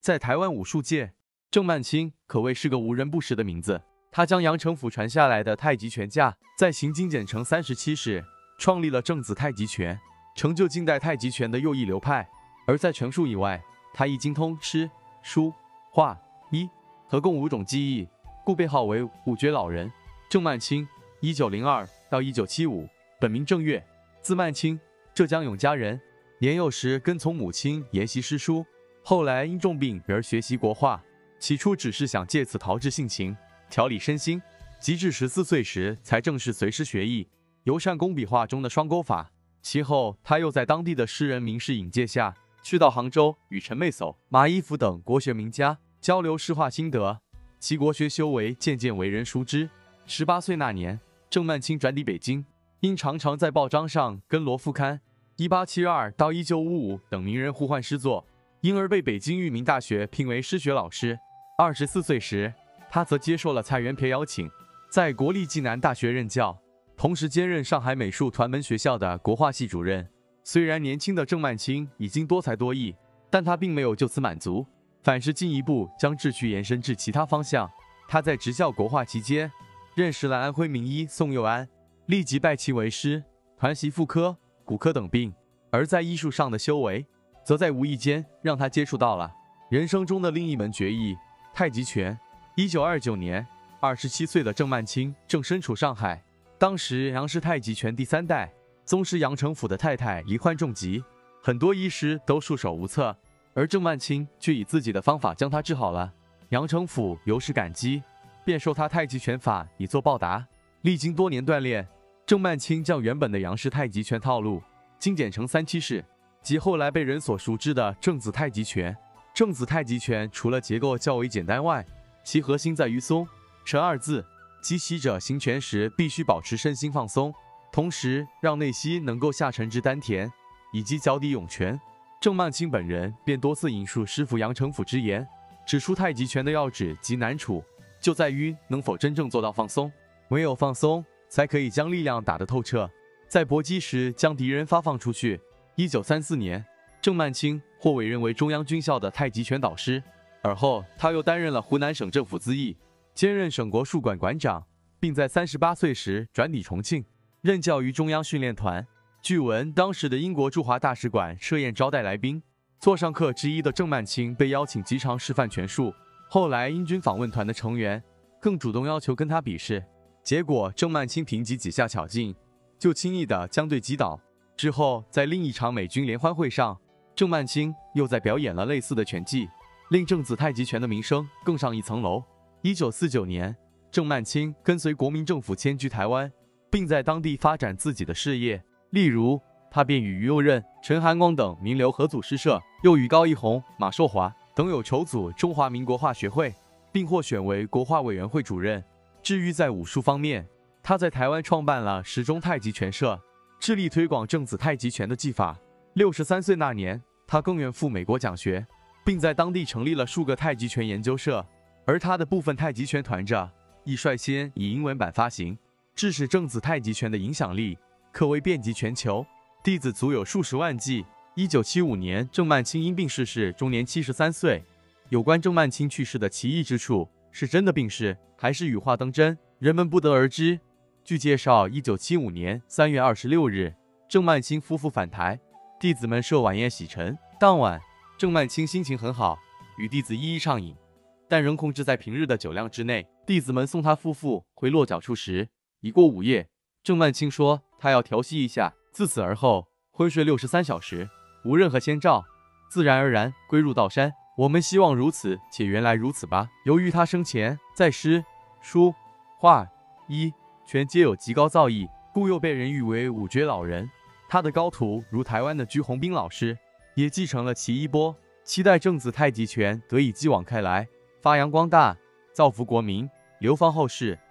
在台湾武术界，郑曼青可谓是个无人不识的名字。他将杨承甫传下来的太极拳架再行精简成37式，创立了正子太极拳，成就近代太极拳的又一流派。而在拳术以外，他亦精通诗、书、画、医，合共5种技艺，故被号为五绝老人。郑曼青，1902到1975，本名郑岳，字曼青，浙江永嘉人。年幼时跟从母亲研习诗书，后来因重病而学习国画。起初只是想借此陶冶性情，调理身心，及至14岁时才正式随师学艺，尤善工笔画中的双钩法。其后他又在当地的诗人名士引介下，去到杭州与陈妹叟、马一甫等国学名家交流诗画心得，其国学修为渐渐为人熟知。18岁那年，郑曼青转抵北京，因常常在报章上跟罗复刊、1872到1955等名人互换诗作，因而被北京育民大学聘为诗学老师。24岁时，他则接受了蔡元培邀请，在国立暨南大学任教，同时兼任上海美术团门学校的国画系主任。虽然年轻的郑曼青已经多才多艺，但他并没有就此满足，反是进一步将志趣延伸至其他方向。他在执教国画期间，认识了安徽名医宋佑安，立即拜其为师，团习妇科、骨科等病。而在艺术上的修为，则在无意间让他接触到了人生中的另一门绝艺——太极拳。1929年，27岁的郑曼青正身处上海，当时杨氏太极拳第3代宗师杨承甫的太太罹患重疾，很多医师都束手无策，而郑曼青却以自己的方法将他治好了。杨承甫由是感激，便授他太极拳法以作报答。历经多年锻炼，郑曼青将原本的杨氏太极拳套路精简成37式，即后来被人所熟知的正子太极拳。正子太极拳除了结构较为简单外，其核心在于松、沉二字，即习者行拳时必须保持身心放松，同时让内息能够下沉至丹田，以及脚底涌泉。郑曼青本人便多次引述师傅杨承甫之言，指出太极拳的要旨及难处就在于能否真正做到放松，唯有放松，才可以将力量打得透彻，在搏击时将敌人发放出去。1934年，郑曼青获委任为中央军校的太极拳导师，而后他又担任了湖南省政府资议，兼任省国术馆馆长，并在38岁时转抵重庆，任教于中央训练团。据闻当时的英国驻华大使馆设宴招待来宾，座上客之一的郑曼青被邀请即场示范拳术。后来英军访问团的成员更主动要求跟他比试，结果郑曼青凭借几下巧劲，就轻易地将对击倒。之后在另一场美军联欢会上，郑曼青又在表演了类似的拳技，令正子太极拳的名声更上一层楼。1949年，郑曼青跟随国民政府迁居台湾，并在当地发展自己的事业。例如，他便与于右任、陈涵光等名流合组诗社，又与高一红、马寿华等友筹组中华民国画学会，并获选为国画委员会主任。至于在武术方面，他在台湾创办了时中太极拳社，致力推广正子太极拳的技法。63岁那年，他更远赴美国讲学，并在当地成立了数个太极拳研究社。而他的部分太极拳团着亦率先以英文版发行，致使正子太极拳的影响力可谓遍及全球，弟子足有数十万计。1975年，郑曼青因病逝世，终年73岁。有关郑曼青去世的奇异之处，是真的病逝，还是羽化登真，人们不得而知。据介绍，1975年3月26日，郑曼青夫妇返台，弟子们设晚宴洗尘。当晚，郑曼青心情很好，与弟子一一畅饮，但仍控制在平日的酒量之内。弟子们送他夫妇回落脚处时，已过午夜。郑曼青说他要调息一下，自此而后昏睡63小时，无任何先兆，自然而然归入道山。我们希望如此，且原来如此吧。由于他生前在诗、书、画、医、拳皆有极高造诣，故又被人誉为五绝老人。他的高徒如台湾的居宏斌老师，也继承了其衣钵，期待正子太极拳得以继往开来，发扬光大，造福国民，流芳后世。